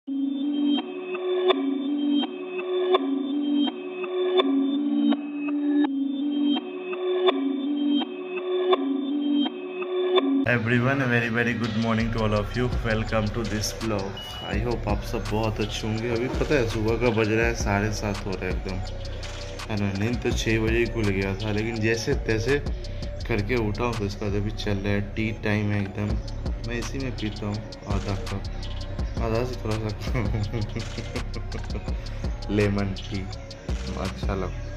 Everyone very good morning to all of you. Welcome to this blog. I hope आप सब बहुत अच्छे होंगे। अभी पता है सुबह का बज रहा है 7:30 हो रहा है एकदम, है ना। नींद तो 6 बजे ही खुल गया था, लेकिन जैसे तैसे करके उठा हूँ। तो इसका अभी चल रहा है टी टाइम है एकदम। मैं इसी में पीता हूँ आधा कप, आधा से थोड़ा सा लेमन टी अच्छा लगता है।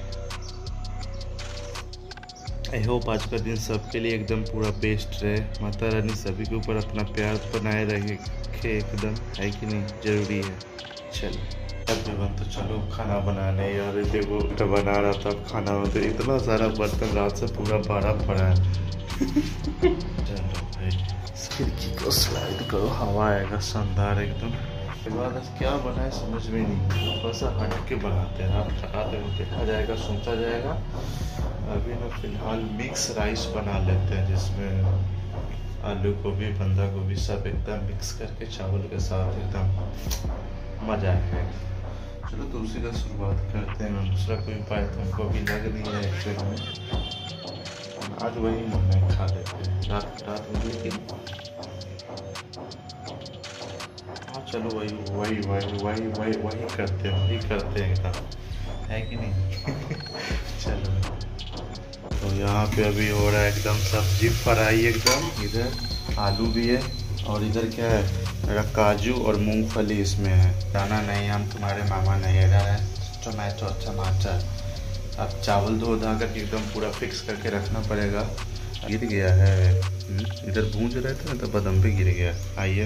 आई होप आज का दिन सबके लिए एकदम पूरा बेस्ट रहे। माता रानी सभी के ऊपर अपना प्यार बनाए रखे एकदम, है कि नहीं? जरूरी है। चलो तो चलो खाना बनाने। यार देखो तो बना रहा था खाना में, तो इतना सारा बर्तन रात से पूरा भरा पड़ा है। चलो भाई खिड़की को स्लाइड करो, हवा आएगा शानदार एकदम। के बाद क्या बना है समझ में नहीं, बस हट के बनाते हैं। रात में देखा जाएगा, सोचा जाएगा। अभी ना फिलहाल मिक्स राइस बना लेते हैं, जिसमें आलू गोभी बंदा गोभी सब एकदम मिक्स करके चावल के साथ एकदम मजा आएगा। चलो तो उसी का शुरुआत करते हैं। दूसरा कोई उपाय तो हमको अभी लग नहीं है एक्चुअली में। आज वही मन है, खा लेते हैं। रात में थी। हाँ चलो वही करते हैं एकदम, है कि नहीं? चलो तो यहाँ पे अभी हो रहा है एकदम सब्जी फ्राई एकदम। इधर आलू भी है और इधर क्या है, मेरा काजू और मूंगफली इसमें है। दाना नहीं, हम तुम्हारे मामा नहीं। इधर है टमाटो टमाटर। अब चावल धो धा करके एकदम पूरा फिक्स करके रखना पड़ेगा। गिर गया है, इधर भूंज रहे थे ना तो बदम पे गिर गया। आइए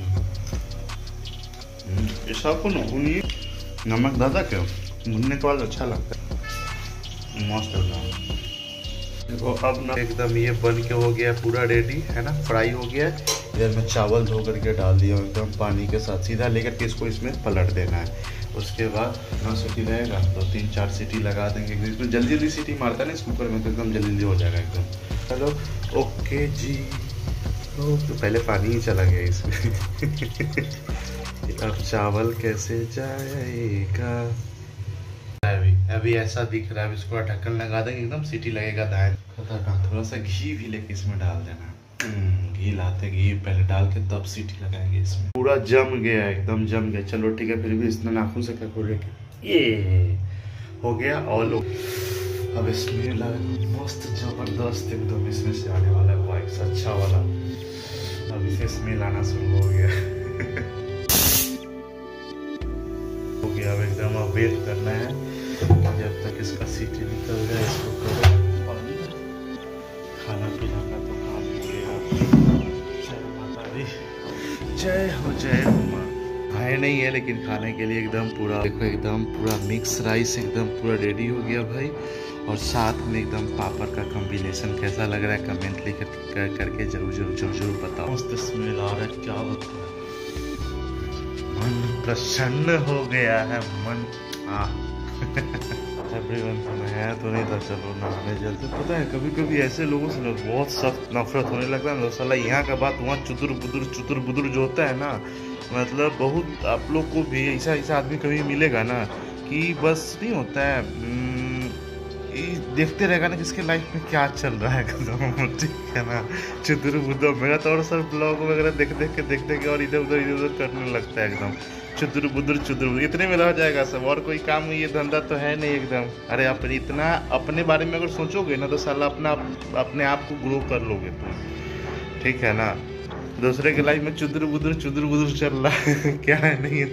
ऐसा को भूनिए, नमक ज़्यादा क्यों? भूनने के बाद अच्छा लगता है, मस्त होता है। देखो अब ना एकदम ये बन के हो गया पूरा रेडी, है ना, फ्राई हो गया है। इधर मैं चावल धो करके डाल दिया हूँ एकदम पानी के साथ। सीधा लेकर के इसको इसमें पलट देना है। उसके बाद 9 सीटी रहेगा तो 3-4 सीटी लगा देंगे। इसमें जल्दी सीटी मारता है ना इस कुकर में, तो एकदम जल्दी हो जाएगा एकदम। चलो ओके जी। तो पहले पानी ही चला गया इसमें। अब चावल कैसे जाएगा? अभी ऐसा दिख रहा है। इसको ढक्कन लगा देंगे, एकदम सीटी लगेगा दाएं। थोड़ा सा घी भी लेके इसमें डाल देना। घी लाते, घी पहले डाल के तब सीटी लगाएंगे इसमें। पूरा जम गया, एकदम जम गया। चलो ठीक है, फिर भी इसने नाखून से क्या खोले ये हो गया। और अब इसमें मस्त जबरदस्त एकदम इसमें से आने वाला है वाइस अच्छा वाला। अब इसे स्मेल आना शुरू हो गया। हो गया अब एकदम। अब वेट करना है जब तक इसका सीटी निकल जाए। इसको करो और खाना पीना का तो काम हो गया। जय माता दी, जय हो माँ। खाए नहीं है लेकिन खाने के लिए एकदम पूरा देखो, एकदम पूरा मिक्स राइस एकदम पूरा रेडी हो गया भाई। और साथ में एकदम पापड़ का कॉम्बिनेशन कैसा लग रहा है कमेंट लिख करके जरूर बताओ। मस्त स्मेल आ रहा है, क्या होता है, मन प्रसन्न हो गया है मन। एवरीवन तो नहाया तो नहीं था, चलो नहाने चलते। पता है कभी कभी ऐसे लोगों से बहुत सख्त नफरत होने लगता है ना। साला यहाँ का बात वहाँ चुदुर बुदुर जो होता है ना, मतलब बहुत आप लोग को भी ऐसा आदमी कभी मिलेगा ना कि बस नहीं होता है। देखते रहेगा ना किसके लाइफ में क्या चल रहा है, ठीक है ना। चुदुर बुदुर मेरा तो और सर ब्लॉग वगैरह देख के और इधर उधर करने लगता है एकदम। चुदुर बुदुर इतने में रह जाएगा सब। और कोई काम ये धंधा तो है नहीं एकदम। अरे आप इतना अपने बारे में अगर सोचोगे ना तो साला अपने आप को ग्रो कर लोगे तुम, ठीक है ना। दूसरे के लाइफ में चुदुर बुदुर चल रहा है। क्या है नहीं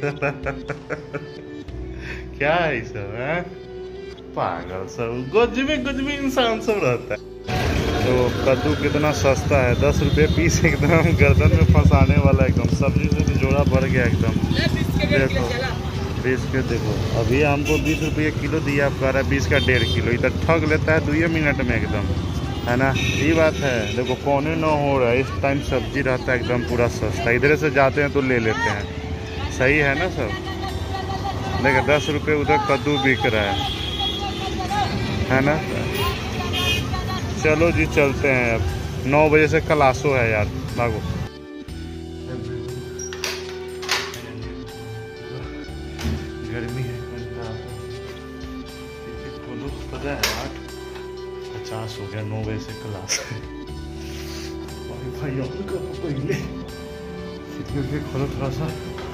क्या है सब है, पागल सब गजबी इंसान सब रहता है। तो कद्दू कितना सस्ता है, 10 रुपये पीस एकदम गर्दन में फंसाने वाला एकदम। सब्जी से तो जोड़ा भर गया एकदम। देखो 20 के देखो, अभी हमको 20 रुपये किलो दिया, आप कह रहा है 20 का 1.5 किलो। इधर ठग लेता है 2 मिनट में एकदम, है ना। ये बात है। देखो 8:45 हो रहा है, इस टाइम सब्जी रहता है एकदम पूरा सस्ता। इधर से जाते हैं तो ले लेते हैं, सही है ना सब। देखो 10 रुपये उधर कद्दू बिक रहा है ना। चलो जी चलते हैं अब, 9 बजे से क्लासो है यार, भागो। गर्मी है बोलो। पता है 8:50 हो गया, 9 बजे से क्लास है। भाई पहले क्योंकि खोलो थोड़ा सा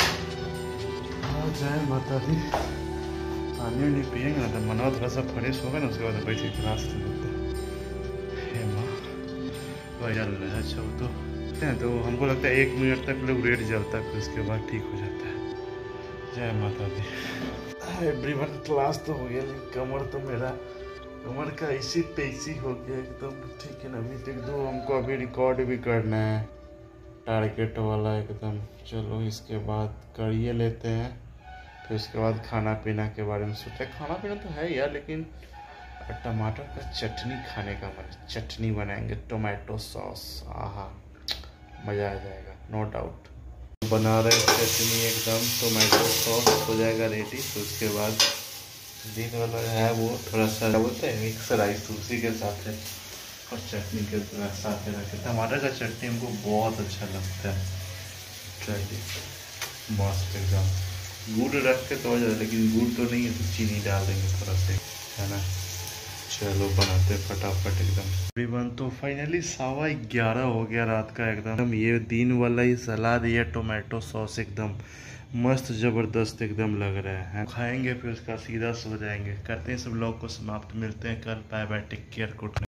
आ जाए माता दी। पानी वानी पियेंगे ना तो मना थोड़ा सा फ्रेश होगा ना, उसके बाद बैठे क्लास हे माँ भाई। अच्छा वो तो हमको लगता है 1 मिनट तक लोग रेड जलता है, फिर उसके बाद ठीक हो जाता है। जय माता दी। एवरीवन क्लास तो हो गया, लेकिन कमर का ऐसी तैसी हो गया एकदम। ठीक है ना, मीटिंग 2 हमको अभी रिकॉर्ड भी करना है, टारगेट वाला एकदम। चलो इसके बाद करिए लेते हैं, फिर उसके बाद खाना पीना के बारे में सोचते हैं। खाना पीना तो है यार, लेकिन टमाटर का चटनी खाने का मन। चटनी बनाएंगे, टोमेटो सॉस, आहा मज़ा आ जाएगा, नो डाउट। बना रहे चटनी एकदम, टोमेटो सॉस हो जाएगा रेडी। तो उसके बाद दिन वाला है वो थोड़ा सा बोलते हैं मिक्स राइस उसी के साथ है, और चटनी के साथ रखे। टमाटर का चटनी हमको बहुत अच्छा लगता है, चाहिए मस्त एकदम। गुड़ रख के तो हो जाए, लेकिन गुड़ तो नहीं है तो चीनी डाल देंगे थोड़ा से, है ना। चलो बनाते फटाफट एकदम। तकरीबन तो फाइनली 11:15 हो गया रात का एकदम। ये दिन वाला ही सलाद, ये टोमेटो सॉस एकदम मस्त ज़बरदस्त एकदम लग रहा है। खाएंगे फिर उसका सीधा सो जाएंगे। करते हैं सब लोग को समाप्त, मिलते हैं कल। Bye bye, take care, good night.